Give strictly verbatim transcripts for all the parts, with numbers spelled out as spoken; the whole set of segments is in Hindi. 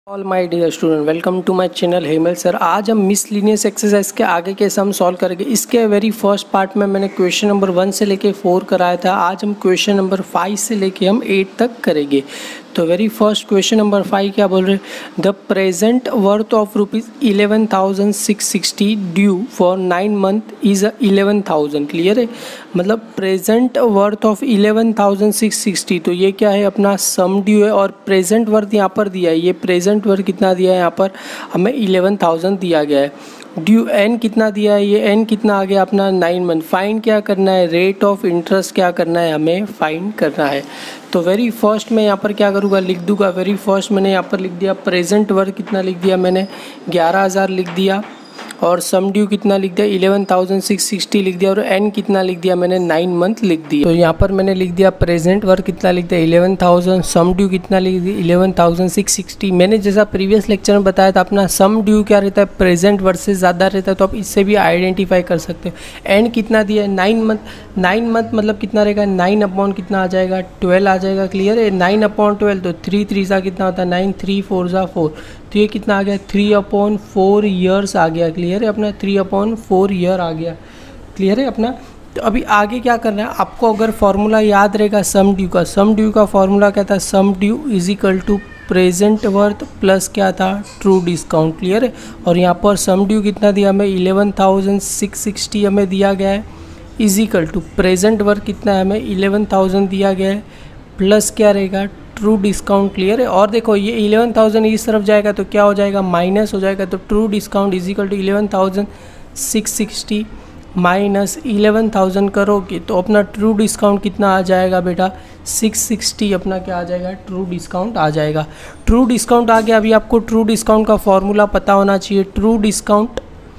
All my dear student, welcome to my channel Hemal sir. आज हम मिसलिनियस एक्सरसाइज के आगे के सम सॉल्व करेंगे। इसके वेरी फर्स्ट पार्ट में मैंने क्वेश्चन नंबर वन से लेके फोर कराया था। आज हम क्वेश्चन नंबर फाइव से लेके हम एट तक करेंगे। तो very first question number five क्या बोल रहे हैं, the present worth of rupees eleven thousand six sixty due for nine month is eleven thousand. Clear है, मतलब present worth of eleven thousand six sixty. तो ये क्या है, अपना सम ड्यू है और प्रेजेंट वर्थ यहाँ पर दिया है। ये प्रेजेंट वर्थ कितना दिया है, यहाँ पर हमें इलेवन थाउजेंड दिया गया है। ड्यू एन कितना दिया है, ये एन कितना आ गया अपना नाइन मंथ। फाइंड क्या करना है, रेट ऑफ इंटरेस्ट क्या करना है, हमें फाइंड करना है। तो वेरी फर्स्ट मैं यहाँ पर क्या करूँगा, लिख दूंगा। वेरी फर्स्ट मैंने यहाँ पर लिख दिया प्रेजेंट वर्थ कितना लिख दिया मैंने, ग्यारह हज़ार लिख दिया। और सम ड्यू कितना लिख दिया, इलेवन थाउजेंड सिक्स सिक्सटी लिख दिया। और एन कितना लिख दिया मैंने, नाइन मंथ लिख दिया। तो यहाँ पर मैंने लिख दिया प्रेजेंट वर्थ कितना लिख दिया, इलेवन थाउजेंड। सम ड्यू कितना लिख दिया, इलेवन थाउजेंड सिक्स सिक्सटी। मैंने जैसा प्रीवियस लेक्चर में बताया था, अपना सम ड्यू क्या रहता है, प्रेजेंट वर्थ से ज़्यादा रहता है, तो आप इससे भी आइडेंटिफाई कर सकते हो। एन कितना दिया है, नाइन मंथ। नाइन मंथ मतलब कितना रहेगा, नाइन अपॉन कितना आ जाएगा, ट्वेल्व आ जाएगा। क्लियर है, नाइन अपॉन ट्वेल्व, तो थ्री थ्री सा कितना होता है, नाइन। थ्री फोर सा फोर, तो ये कितना आ गया, थ्री अपॉन फोर ईयर्स आ गया। क्लियर है, अपना थ्री अपॉन फोर ईयर आ गया। क्लियर है अपना। तो अभी आगे क्या करना है आपको, अगर फॉर्मूला याद रहेगा सम ड्यू का, सम ड्यू का फॉर्मूला क्या था, sum due is equal to present worth plus क्या था, ट्रू डिस्काउंट। क्लियर है, और यहाँ पर सम ड्यू कितना दिया हमें, इलेवन थाउजेंड सिक्स सिक्सटी हमें दिया गया है, is equal to present worth कितना है हमें, इलेवन थाउजेंड दिया गया है, प्लस क्या रहेगा, ट्रू डिस्काउंट। क्लियर है, और देखो ये इलेवन थाउजेंड इस तरफ जाएगा तो क्या हो जाएगा, माइनस हो जाएगा। तो true discount is equal to eleven thousand six sixty minus eleven thousand करोगे तो अपना ट्रू डिस्काउंट कितना आ जाएगा बेटा, सिक्स सिक्सटी अपना क्या आ जाएगा, ट्रू डिस्काउंट आ जाएगा। ट्रू डिस्काउंट आ गया। अभी आपको ट्रू डिस्काउंट का फॉर्मूला पता होना चाहिए। True discount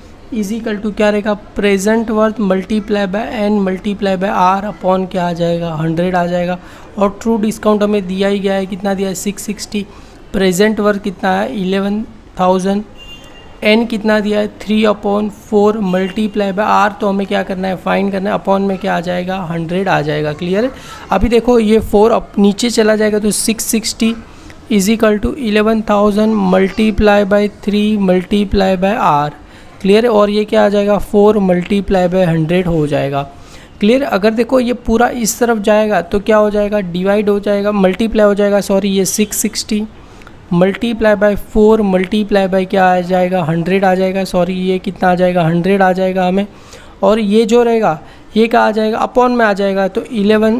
is equal to क्या रहेगा, present worth multiply by n multiply by r upon क्या आ जाएगा, हंड्रेड आ जाएगा। और ट्रू डिस्काउंट हमें दिया ही गया है, कितना दिया है, सिक्स सिक्सटी। प्रेजेंट वर्थ कितना है, इलेवन थाउजेंड। एन कितना दिया है, three upon four multiply by r, तो हमें क्या करना है, फाइंड करना है। अपॉन में क्या आ जाएगा, हंड्रेड आ जाएगा। क्लियर है, अभी देखो ये फोर अप नीचे चला जाएगा तो six sixty is equal to eleven thousand multiply by three multiply by r. Clear है, और ये क्या आ जाएगा, फोर मल्टीप्लाई बाय हंड्रेड हो जाएगा। क्लियर, अगर देखो ये पूरा इस तरफ जाएगा तो क्या हो जाएगा, डिवाइड हो जाएगा, मल्टीप्लाई हो जाएगा, सॉरी ये six sixty multiply by four multiply by क्या आ जाएगा, हंड्रेड आ जाएगा। सॉरी ये कितना आ जाएगा, हंड्रेड आ जाएगा हमें। और ये जो रहेगा ये क्या आ जाएगा, अपॉन में आ जाएगा, तो eleven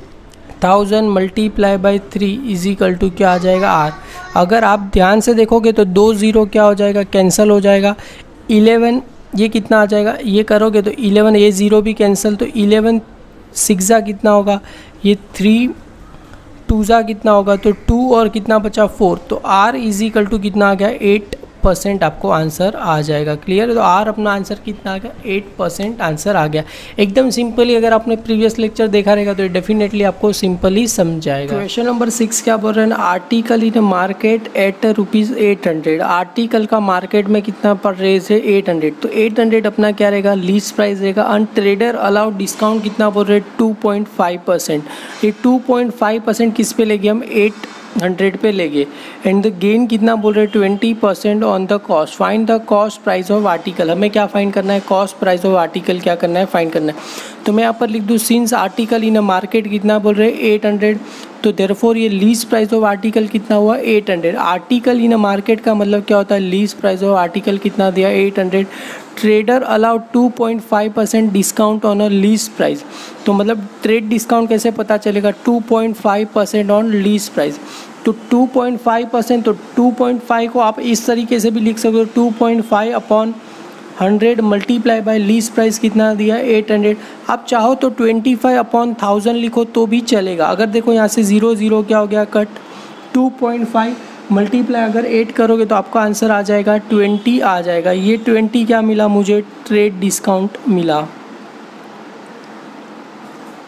thousand multiply by three is equal to क्या आ जाएगा, आर। अगर आप ध्यान से देखोगे तो दो ज़ीरो क्या हो जाएगा, कैंसिल हो जाएगा। इलेवन ये कितना आ जाएगा, ये करोगे तो इलेवन, ये ज़ीरो भी कैंसिल, तो इलेवन सिक्सा कितना होगा, ये थ्री टू ज़ा कितना होगा, तो टू और कितना बचा, फोर। तो आर इज इक्वल टू कितना आ गया, एट परसेंट आपको आंसर आ जाएगा। क्लियर है, तो आर अपना आंसर कितना आ गया, एट परसेंट आंसर आ गया। एकदम सिंपली अगर आपने प्रीवियस लेक्चर देखा रहेगा तो डेफिनेटली आपको सिंपली समझाएगा। क्वेश्चन नंबर सिक्स क्या बोल रहे हैं, article in market at rupees eight hundred. Article का मार्केट में कितना प्राइस है, एट हंड्रेड। तो एट हंड्रेड अपना क्या रहेगा, लीस्ट प्राइस रहेगा। एंड ट्रेडर अलाउड डिस्काउंट कितना बोल रहे हैं, टू पॉइंट फाइव परसेंट। ये टू पॉइंट फाइव परसेंट किस पे लेंगे हम, एट हंड्रेड पे लेंगे। एंड द गेन कितना बोल रहे हैं, twenty percent on the cost. Find the cost price of article. हमें क्या फाइंड करना है, कॉस्ट प्राइस ऑफ आर्टिकल क्या करना है, फाइंड करना है। तो मैं यहाँ पर लिख दूँ, since article in a market कितना बोल रहे हैं, एट हंड्रेड, तो देयरफॉर ये लीस्ट प्राइस ऑफ आर्टिकल कितना हुआ, eight hundred. Article in a market का मतलब क्या होता है, लीस्ट प्राइस ऑफ आर्टिकल कितना दिया, eight hundred. Trader allowed two point five percent discount on a list price. तो मतलब ट्रेड डिस्काउंट कैसे पता चलेगा, two point five percent on list price. तो टू पॉइंट फाइव परसेंट, तो टू पॉइंट फाइव को आप इस तरीके से भी लिख सकते हो, two point five upon hundred multiply by list price कितना दिया, एट हंड्रेड। आप चाहो तो ट्वेंटी फाइव अपॉन थाउजेंड लिखो तो भी चलेगा। अगर देखो यहाँ से ज़ीरो ज़ीरो क्या हो गया, cut. Two point five multiply अगर एट करोगे तो आपका आंसर आ जाएगा ट्वेंटी आ जाएगा। ये ट्वेंटी क्या मिला मुझे, ट्रेड डिस्काउंट मिला।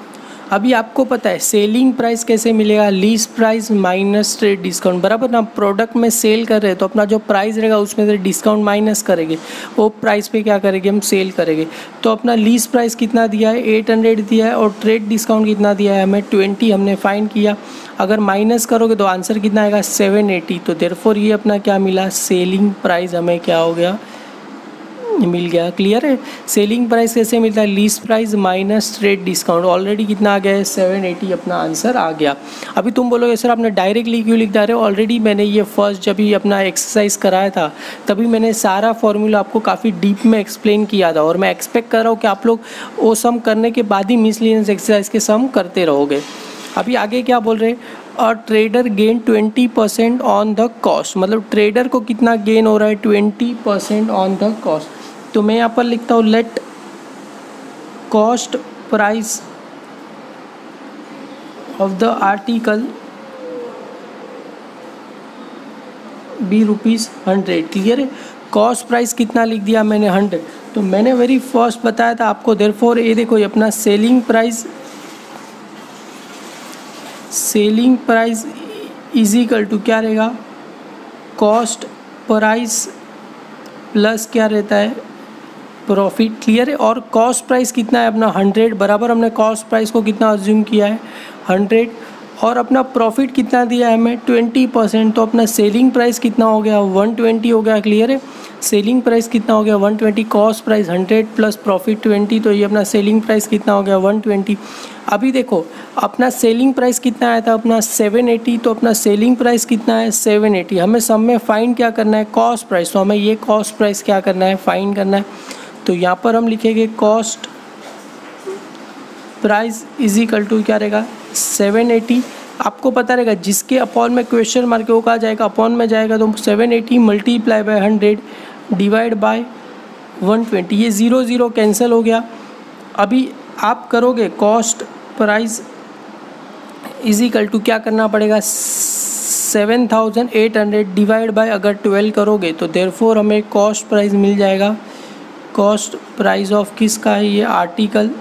अभी आपको पता है सेलिंग प्राइस कैसे मिलेगा, list price minus trade discount, बराबर ना। प्रोडक्ट में सेल कर रहे हैं तो अपना जो प्राइस रहेगा उसमें से डिस्काउंट माइनस करेंगे, वो प्राइस पे क्या करेंगे हम सेल करेंगे। तो अपना लीस्ट प्राइस कितना दिया है, एट हंड्रेड दिया है, और ट्रेड डिस्काउंट कितना दिया है हमें, ट्वेंटी हमने फाइंड किया। अगर माइनस करोगे तो आंसर कितना आएगा, सेवन एटी। तो देयरफॉर ये अपना क्या मिला, सेलिंग प्राइस हमें क्या हो गया, मिल गया। क्लियर है। सेलिंग प्राइस कैसे मिलता है, list price minus trade discount. Already कितना आ गया है, सेवन एटी अपना आंसर आ गया। अभी तुम बोलोगे सर आपने डायरेक्टली क्यों लिख दे रहे हो, ऑलरेडी मैंने ये फर्स्ट जब ही अपना एक्सरसाइज कराया था तभी मैंने सारा फॉर्मूला आपको काफ़ी डीप में एक्सप्लेन किया था, और मैं एक्सपेक्ट कर रहा हूँ कि आप लोग वो सम करने के बाद ही मिसलेनियस एक्सरसाइज के सम करते रहोगे। अभी आगे क्या बोल रहे हैं, और trader gain twenty percent on the cost, मतलब ट्रेडर को कितना गेन हो रहा है, twenty percent on the cost. तो मैं यहाँ पर लिखता हूँ let cost price of the article be rupees hundred. Clear है। कॉस्ट प्राइस कितना लिख दिया मैंने, हंड्रेड। तो मैंने वेरी फर्स्ट बताया था आपको, देयरफॉर ये देखो ये अपना selling price, selling price is equal to क्या रहेगा, कॉस्ट प्राइस प्लस क्या रहता है, प्रॉफिट। क्लियर है। और कॉस्ट प्राइस कितना है अपना, हंड्रेड, बराबर हमने कॉस्ट प्राइस को कितना अज्यूम किया है, हंड्रेड, और अपना प्रॉफिट कितना दिया है हमें, ट्वेंटी परसेंट। तो अपना सेलिंग प्राइस कितना हो गया, वन ट्वेंटी हो गया। क्लियर है। सेलिंग प्राइस कितना हो गया, one twenty, cost price hundred plus profit twenty, तो ये अपना सेलिंग प्राइस कितना हो गया, वन ट्वेंटी। अभी देखो अपना सेलिंग प्राइस कितना आया था अपना, सेवन एटी। तो अपना सेलिंग प्राइस कितना है, सेवन एटी। हमें सब में फाइंड क्या करना है, कॉस्ट प्राइस। तो हमें ये कॉस्ट प्राइस क्या करना है, फाइंड करना है। तो यहाँ पर हम लिखेंगे cost price is equal to क्या रहेगा, सेवन एटी। आपको पता रहेगा जिसके अपॉन में क्वेश्चन मार्क वो कहा जाएगा, अपॉन में जाएगा तो seven eighty multiply by hundred divide by one twenty, ये ज़ीरो ज़ीरो कैंसिल हो गया। अभी आप करोगे cost price is equal to क्या करना पड़ेगा, seven thousand eight hundred divide by अगर ट्वेल्व करोगे तो देयरफॉर हमें कॉस्ट प्राइस मिल जाएगा। कॉस्ट प्राइस ऑफ किसका है, ये आर्टिकल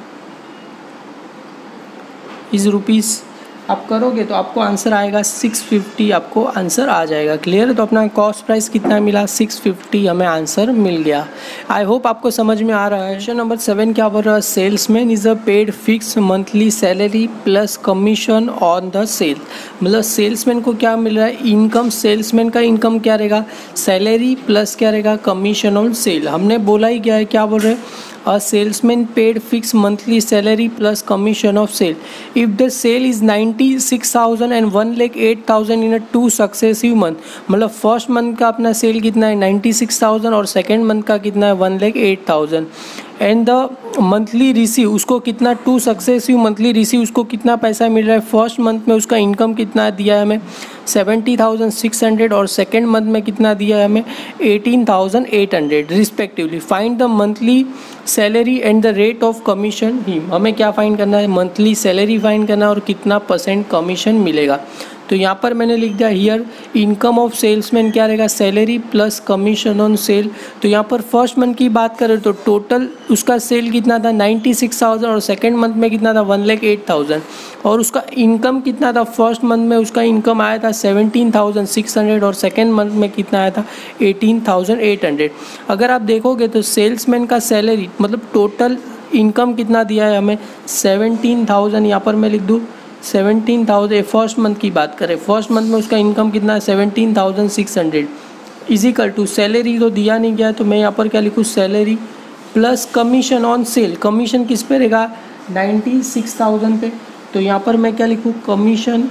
इज रुपीज़। आप करोगे तो आपको आंसर आएगा सिक्स फिफ्टी, आपको आंसर आ जाएगा। क्लियर है। तो अपना कॉस्ट प्राइस कितना मिला, सिक्स फिफ्टी हमें आंसर मिल गया। आई होप आपको समझ में आ रहा है। क्वेश्चन नंबर सेवन क्या बोल रहा है, salesman is a paid fix monthly salary plus commission on the sale. मतलब सेल्समैन को क्या मिल रहा है, इनकम। सेल्समैन का इनकम क्या रहेगा, सैलरी प्लस क्या रहेगा, कमीशन ऑन सेल। हमने बोला ही क्या है, क्या बोल रहे हैं, a salesman paid fixed monthly salary plus commission of sale if the sale is ninety-six thousand and one lakh eight thousand in a two successive month। मतलब फर्स्ट मंथ का अपना सेल कितना है, नाइन्टी सिक्स थाउजेंड, और सेकेंड मंथ का कितना है, one lakh eight thousand. And the monthly receive, उसको कितना, टू सक्सेसिव मंथली रिसीव, उसको कितना पैसा मिल रहा है। फर्स्ट मंथ में उसका इनकम कितना दिया है हमें, सेवेंटी थाउजेंड सिक्स हंड्रेड, और सेकेंड मंथ में कितना दिया है हमें, eighteen thousand eight hundred respectively. Find the monthly salary and the rate of commission him. हमें क्या फाइंड करना है, मंथली सैलरी फाइंड करना है और कितना परसेंट कमीशन मिलेगा। तो यहाँ पर मैंने लिख दिया हियर इनकम ऑफ सेल्समैन क्या रहेगा, salary plus commission on sale. तो यहाँ पर फर्स्ट मंथ की बात करें तो टोटल उसका सेल कितना था, नाइन्टी सिक्स थाउजेंड, और सेकेंड मंथ में कितना था, वन लैख एट थाउजेंड, और उसका इनकम कितना था, फर्स्ट मंथ में उसका इनकम आया था सेवनटीन थाउजेंड सिक्स हंड्रेड, और सेकेंड मंथ में कितना आया था, एटीन थाउजेंड एट हंड्रेड। अगर आप देखोगे तो सेल्समैन का सैलरी मतलब टोटल इनकम कितना दिया है हमें, सेवनटीन थाउजेंड। यहाँ पर मैं लिख दूँ सेवनटीन थाउजेंड। फर्स्ट मंथ की बात करें, फर्स्ट मंथ में उसका इनकम कितना है, seventeen thousand six hundred is equal to salary तो दिया नहीं गया, तो मैं यहाँ पर क्या लिखूँ, salary plus commission on sale. Commission किस पे रहेगा, नाइन्टी सिक्स थाउजेंड पे। तो यहाँ पर मैं क्या लिखूँ, कमीशन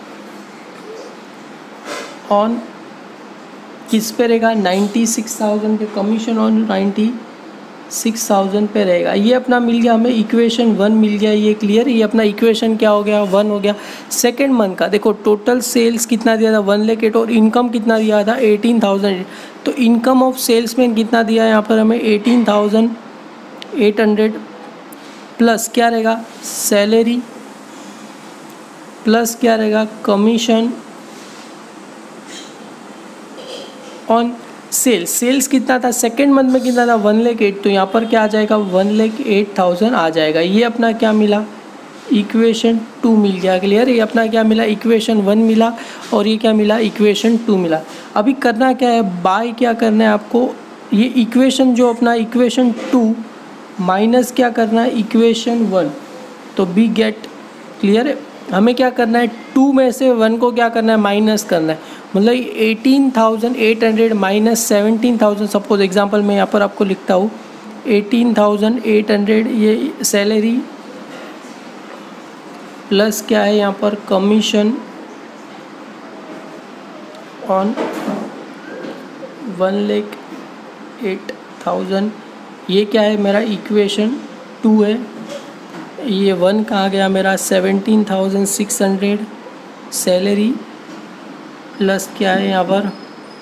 ऑन किस पे रहेगा, नाइन्टी सिक्स थाउजेंड पे। Commission on ninety six thousand पे रहेगा। ये अपना मिल गया हमें, इक्वेशन वन मिल गया। ये क्लियर, ये अपना इक्वेशन क्या हो गया, वन हो गया। सेकेंड मंथ का देखो टोटल सेल्स कितना दिया था, वन लेख एट, और इनकम कितना दिया था, एटीन थाउजेंड। तो इनकम ऑफ सेल्समैन कितना दिया है यहाँ पर हमें, eighteen thousand eight hundred plus क्या रहेगा, सैलरी प्लस क्या रहेगा, कमीशन ऑन सेल्स। सेल्स कितना था सेकेंड मंथ में, कितना था, वन लेख एट। तो यहाँ पर क्या आ जाएगा, वन लेख एट थाउजेंड आ जाएगा। ये अपना क्या मिला, इक्वेशन टू मिल गया। क्लियर? ये अपना क्या मिला, इक्वेशन वन मिला और ये क्या मिला, इक्वेशन टू मिला। अभी करना क्या है, बाय क्या करना है आपको, ये इक्वेशन जो अपना इक्वेशन टू माइनस क्या करना है, इक्वेशन वन, तो बी गेट। क्लियर है? हमें क्या करना है, टू में से वन को क्या करना है, माइनस करना है। मतलब eighteen thousand eight hundred minus seventeen thousand, suppose example मैं यहाँ पर आपको लिखता हूँ एटीन थाउजेंड एट हंड्रेड ये सैलरी प्लस क्या है यहाँ पर, commission on one lakh eight thousand, ये क्या है मेरा इक्वेशन टू है। ये वन कहाँ गया मेरा, seventeen thousand six hundred salary plus क्या है यहाँ पर,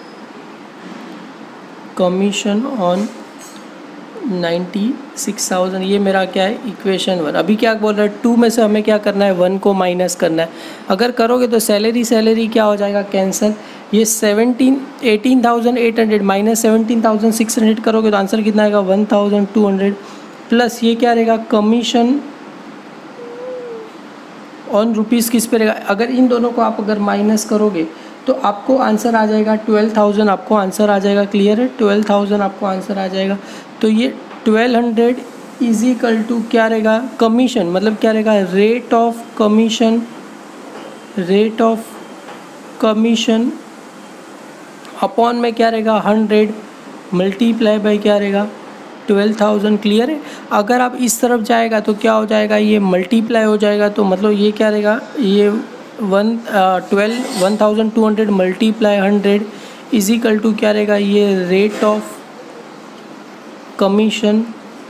commission on ninety six thousand, ये मेरा क्या है, इक्वेशन वन। अभी क्या बोल रहा है, टू में से हमें क्या करना है, वन को माइनस करना है। अगर करोगे तो सैलरी सैलरी क्या हो जाएगा, कैंसल। ये seventeen eighteen thousand eight hundred minus seventeen thousand six hundred करोगे तो आंसर कितना आएगा, one thousand two hundred plus ये क्या रहेगा, कमीशन ऑन रुपीज़ किस पे रहेगा। अगर इन दोनों को आप अगर माइनस करोगे तो आपको आंसर आ जाएगा ट्वेल्व थाउजेंड, आपको आंसर आ जाएगा। क्लियर है? ट्वेल्व थाउजेंड आपको आंसर आ जाएगा। तो ये twelve hundred is equal to क्या रहेगा, कमीशन, मतलब क्या रहेगा, rate of commission, rate of commission upon में क्या रहेगा, हंड्रेड मल्टीप्लाई बाई क्या रहेगा, ट्वेल्व थाउजेंड। क्लियर है? अगर आप इस तरफ जाएगा तो क्या हो जाएगा, ये मल्टीप्लाई हो जाएगा, तो मतलब ये क्या रहेगा, ये one twelve one thousand two hundred multiply hundred is equal to क्या रहेगा, ये रेट ऑफ कमीशन।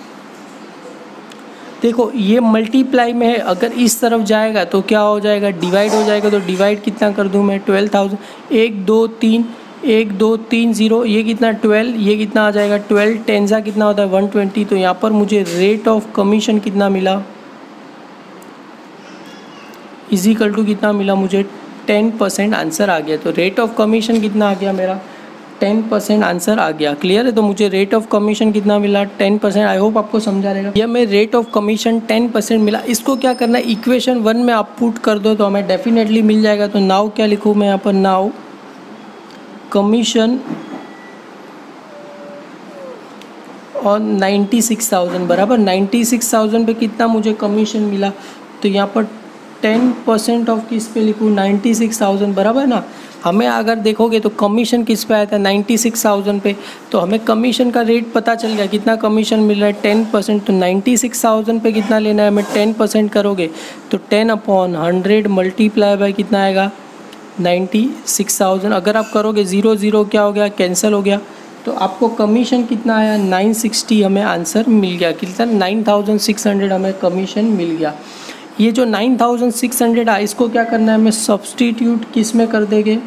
देखो ये मल्टीप्लाई में है, अगर इस तरफ जाएगा तो क्या हो जाएगा, डिवाइड हो जाएगा। तो डिवाइड कितना कर दूं मैं, ट्वेल्व थाउजेंड, एक दो तीन, एक दो तीन जीरो, ये कितना ट्वेल्व, ये कितना आ जाएगा ट्वेल्व, टेंजा कितना होता है वन ट्वेंटी। तो यहाँ पर मुझे रेट ऑफ कमीशन कितना मिला, इज इक्वल टू कितना मिला मुझे, टेन परसेंट आंसर आ गया। तो रेट ऑफ कमीशन कितना आ गया मेरा, टेन परसेंट आंसर आ गया। क्लियर है? तो मुझे रेट ऑफ कमीशन कितना मिला, टेन परसेंट। आई होप आपको समझा रहेगा। यह मैं rate of commission ten percent मिला, इसको क्या करना है, इक्वेशन वन में आप पुट कर दो तो हमें डेफिनेटली मिल जाएगा। तो नाउ क्या लिखूँ मैं यहाँ पर, नाउ कमीशन और नाइन्टी सिक्स थाउजेंड बराबर, नाइन्टी सिक्स थाउजेंड पे कितना मुझे कमीशन मिला, तो यहाँ पर टेन परसेंट ऑफ किस पे लिखूँ, नाइन्टी सिक्स थाउजेंड बराबर ना। हमें अगर देखोगे तो कमीशन किस पे आया था, नाइन्टी सिक्स थाउजेंड पे, तो हमें कमीशन का रेट पता चल गया कितना कमीशन मिल रहा है, टेन परसेंट। तो नाइन्टी सिक्स थाउजेंड पे कितना लेना है हमें, टेन परसेंट करोगे तो ten upon hundred multiply by कितना आएगा, नाइन्टी सिक्स थाउजेंड। अगर आप करोगे ज़ीरो ज़ीरो क्या हो गया, कैंसिल हो गया। तो आपको कमीशन कितना आया, नाइन सिक्सटी हमें आंसर मिल गया। कितना, नाइन थाउजेंड सिक्स हंड्रेड हमें कमीशन मिल गया। ये जो नाइन थाउजेंड सिक्स हंड्रेड है इसको क्या करना है, हमें सब्सटीट्यूट किस में कर देंगे,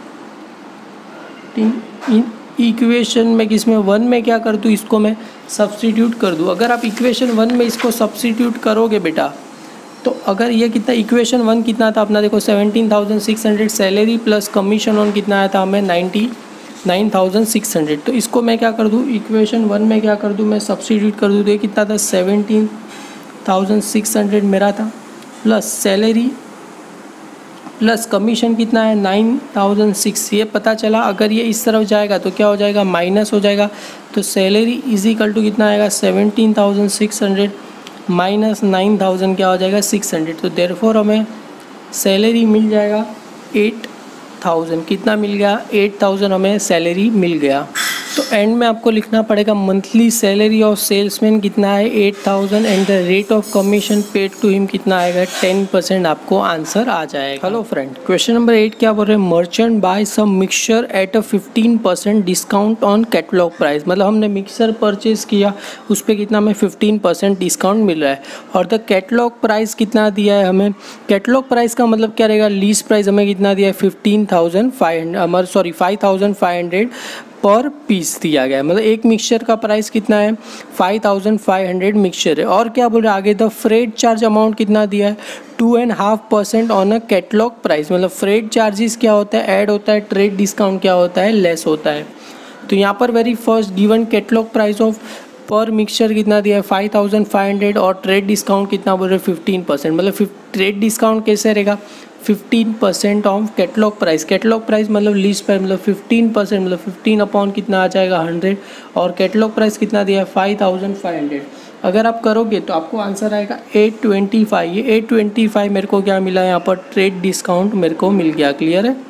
इन इक्वेशन में, किस में, वन में क्या कर दूँ, इसको मैं सब्सटीट्यूट कर दूँ। अगर आप इक्वेशन वन में इसको सब्सटीट्यूट करोगे बेटा, तो अगर ये कितना, इक्वेशन वन कितना था अपना, देखो seventeen thousand six hundred salary plus commission on कितना आया था हमें, ninety nine thousand six hundred. तो इसको मैं क्या कर दूँ, इक्वेशन वन में क्या कर दूँ, मैं सब्सटीट्यूट कर दूँ। तो ये कितना था, सेवनटीन थाउजेंड सिक्स हंड्रेड मेरा था, प्लस सैलरी प्लस कमीशन कितना है, नाइन थाउजेंड सिक्स। ये पता चला। अगर ये इस तरफ जाएगा तो क्या हो जाएगा, माइनस हो जाएगा। तो सैलरी इज इक्वल टू कितना आएगा, seventeen thousand six hundred minus nine thousand क्या हो जाएगा, सिक्स हंड्रेड। तो देयरफॉर हमें सैलरी मिल जाएगा एट थाउजेंड। कितना मिल गया, एट थाउजेंड हमें सैलरी मिल गया। तो एंड में आपको लिखना पड़ेगा मंथली सैलरी ऑफ सेल्समैन कितना है, eight thousand, and the rate of commission paid to him कितना आएगा, टेन परसेंट आपको आंसर आ जाएगा। Hello friend, question number eight क्या बोल रहे हैं, merchant buy some mixture at a fifteen percent discount on catalogue price. मतलब हमने मिक्सर परचेज किया, उस पर कितना हमें फिफ्टीन परसेंट डिस्काउंट मिल रहा है। और द कैटलॉग प्राइस कितना दिया है हमें, कैटलॉग प्राइस का मतलब क्या रहेगा, लीज प्राइस हमें कितना दिया है, फिफ्टीन थाउजेंड फाइव हंड्रेड हमारे sorry five thousand five hundred per piece दिया गया है। मतलब एक मिक्सचर का प्राइस कितना है, five thousand five hundred mixture है। और क्या बोल रहे हैं आगे, द फ्रेट चार्ज अमाउंट कितना दिया है, two and half percent on a catalogue price. मतलब फ्रेट चार्जेस क्या होता है, ऐड होता है, ट्रेड डिस्काउंट क्या होता है, लेस होता है। तो यहाँ पर very first given catalogue price of per mixture कितना दिया है फाइव थाउजेंड फाइव हंड्रेड और ट्रेड डिस्काउंट कितना बोल रहे हैं फिफ्टीन परसेंट। मतलब ट्रेड डिस्काउंट कैसे रहेगा fifteen percent of catalogue price. Catalogue price मतलब लीस्ट प्राइस मतलब फिफ्टीन परसेंट मतलब फिफ्टीन अपॉन कितना आ जाएगा हंड्रेड और कैटलॉग प्राइस कितना दिया है फाइव थाउजेंड फाइव हंड्रेड। अगर आप करोगे तो आपको आंसर आएगा एट ट्वेंटी फाइव। ये एट ट्वेंटी फाइव मेरे को क्या मिला यहाँ पर ट्रेड डिस्काउंट मेरे को मिल गया। क्लियर है।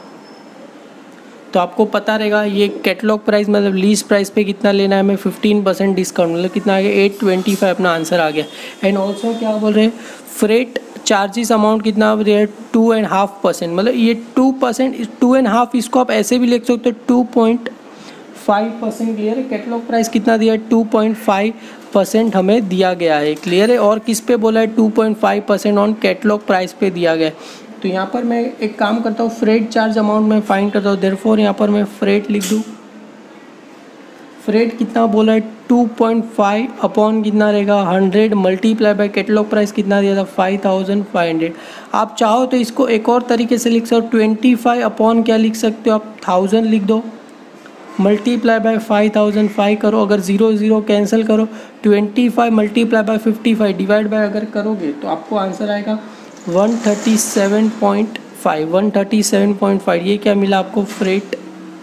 तो आपको पता रहेगा ये कैटलॉग प्राइस मतलब लीस्ट प्राइस पे कितना लेना है हमें फिफ्टीन परसेंट डिस्काउंट मतलब कितना आ गया एट ट्वेंटी फाइव अपना आंसर आ गया। एंड ऑल्सो क्या बोल रहे हैं फ्रेट चार्जेस अमाउंट कितना है टू एंड हाफ परसेंट मतलब ये two percent two and half इसको आप ऐसे भी लिख सकते हो two point five percent. Clear है। कैटलॉग प्राइस कितना दिया है टू पॉइंट फाइव परसेंट हमें दिया गया है। क्लियर है। और किस पे बोला है two point five percent on catalogue price पे दिया गया है। तो यहाँ पर मैं एक काम करता हूँ फ्रेट चार्ज अमाउंट में फाइंड करता हूँ। देयरफॉर यहाँ पर मैं फ्रेट लिख दूँ। फ्रेट कितना बोला है टू पॉइंट फाइव अपॉन कितना रहेगा hundred multiply by catalogue price कितना दिया था फाइव थाउजेंड फाइव हंड्रेड। आप चाहो तो इसको एक और तरीके से लिख सकते हो ट्वेंटी फाइव अपॉन क्या लिख सकते हो आप थाउजेंड लिख दो multiply by five thousand five करो। अगर जीरो जीरो कैंसिल करो twenty five multiply by fifty five divide by अगर करोगे तो आपको आंसर आएगा one thirty seven point five one thirty seven point five. ये क्या मिला आपको फ्रेट।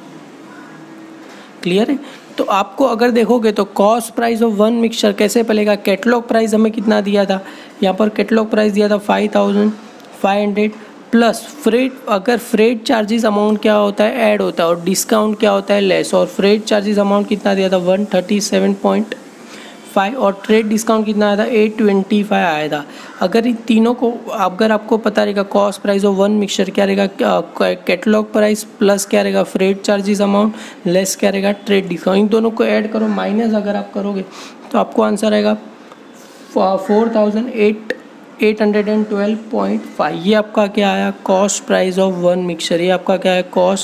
क्लियर है। तो आपको अगर देखोगे तो cost price of one mixture कैसे पड़ेगा कैटलॉग प्राइस हमें कितना दिया था यहाँ पर कैटलॉग प्राइस दिया था five thousand five hundred plus freight. अगर फ्रेट चार्जेस अमाउंट क्या होता है ऐड होता है और डिस्काउंट क्या होता है लेस और फ्रेट चार्जेस अमाउंट कितना दिया था one thirty seven point five और ट्रेड डिस्काउंट कितना आया था एट ट्वेंटी फाइव आया था। अगर इन तीनों को अगर आपको पता रहेगा cost price of one mixture क्या रहेगा कैटलॉग प्राइस प्लस क्या रहेगा फ्रेट चार्जेस अमाउंट लेस क्या रहेगा ट्रेड डिस्काउंट। इन दोनों को ऐड करो माइनस अगर आप करोगे तो आपको आंसर आएगा four thousand eight eight hundred and twelve point five. ये आपका क्या आया cost price of one mixture. ये आपका क्या है cost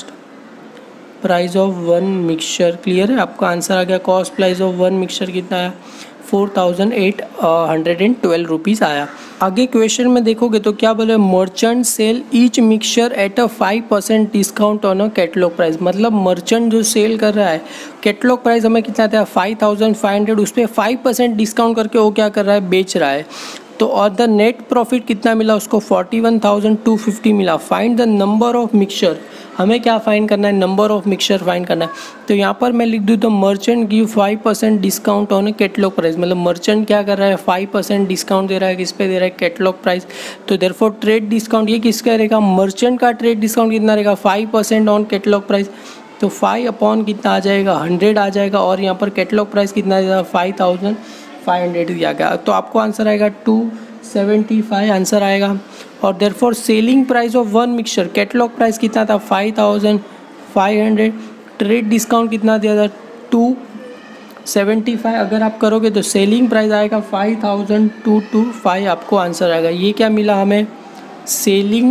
price of one mixture. Clear है। आपका आंसर आ गया cost price of one mixture कितना आया four thousand eight hundred and twelve rupees आया। आगे क्वेश्चन में देखोगे तो क्या बोले merchant sell each mixture at a five percent discount on a catalogue price. मतलब मर्चेंट जो सेल कर रहा है कैटलॉग प्राइस हमें कितना था फाइव थाउजेंड फाइव हंड्रेड उस पर फाइव परसेंट डिस्काउंट करके वो क्या कर रहा है बेच रहा है। तो और द नेट प्रॉफिट कितना मिला उसको forty one thousand two fifty मिला। Find the number of mixture. हमें क्या फाइंड करना है नंबर ऑफ मिक्सचर फाइंड करना है। तो यहाँ पर मैं लिख दूँ तो merchant give five percent discount on catalogue price. मतलब मर्चेंट क्या कर रहा है फाइव परसेंट डिस्काउंट दे रहा है किस पे दे रहा है कैटलॉग प्राइस। तो देयरफॉर ट्रेड डिस्काउंट ये किसका रहेगा मर्चेंट का ट्रेड डिस्काउंट कितना रहेगा five percent on catalogue price. तो फाइव अपॉन कितना आ जाएगा हंड्रेड आ जाएगा और यहाँ पर कैटलॉग प्राइस कितना दिया फाइव थाउजेंड फाइव हंड्रेड दिया गया। तो आपको आंसर आएगा टू सेवेंटी फाइव आंसर आएगा। और therefore selling price of one mixture catalogue price कितना था five thousand five hundred trade discount कितना दिया था टू सेवेंटी फाइव। अगर आप करोगे तो सेलिंग प्राइस आएगा five thousand two two five आपको आंसर आएगा। ये क्या मिला हमें selling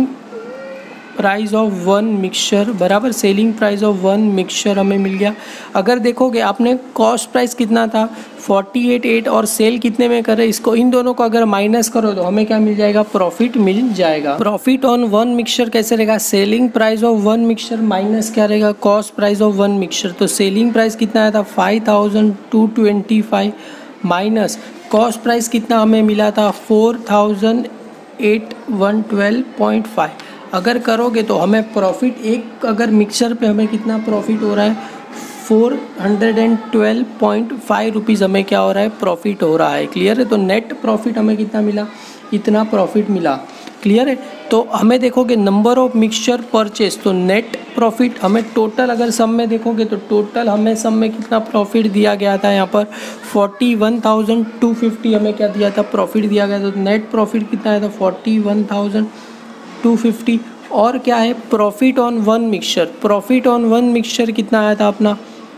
price of one mixture बराबर selling price of one mixture हमें मिल गया। अगर देखोगे आपने कॉस्ट प्राइस कितना था फोर्टी एट एट और सेल कितने में कर रहे इसको इन दोनों को अगर माइनस करो तो हमें क्या मिल जाएगा प्रॉफिट मिल जाएगा। प्रॉफिट ऑन वन मिक्सचर कैसे रहेगा selling price of one mixture minus क्या रहेगा cost price of one mixture. तो सेलिंग प्राइस कितना आया था five thousand two twenty five minus cost price कितना हमें मिला था four thousand eight one twelve point five. अगर करोगे तो हमें प्रॉफिट एक अगर मिक्सचर पे हमें कितना प्रॉफिट हो रहा है four hundred and twelve point five rupees हमें क्या हो रहा है प्रॉफिट हो रहा है। क्लियर है। तो नेट प्रॉफिट हमें कितना मिला इतना प्रॉफिट मिला। क्लियर है। तो हमें देखोगे नंबर ऑफ मिक्सचर परचेज तो नेट प्रॉफिट हमें टोटल अगर सम में देखोगे तो टोटल हमें सम में कितना प्रॉफिट दिया गया था यहाँ पर forty one thousand two fifty हमें क्या दिया था प्रॉफिट दिया गया था। तो नेट प्रॉफिट कितना आया था forty one thousand two fifty. और क्या है profit on one mixture profit on one mixture कितना आया था अपना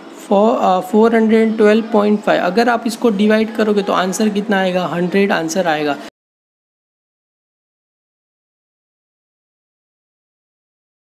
four four hundred twelve point five. अगर आप इसको डिवाइड करोगे तो आंसर कितना आएगा हंड्रेड आंसर आएगा।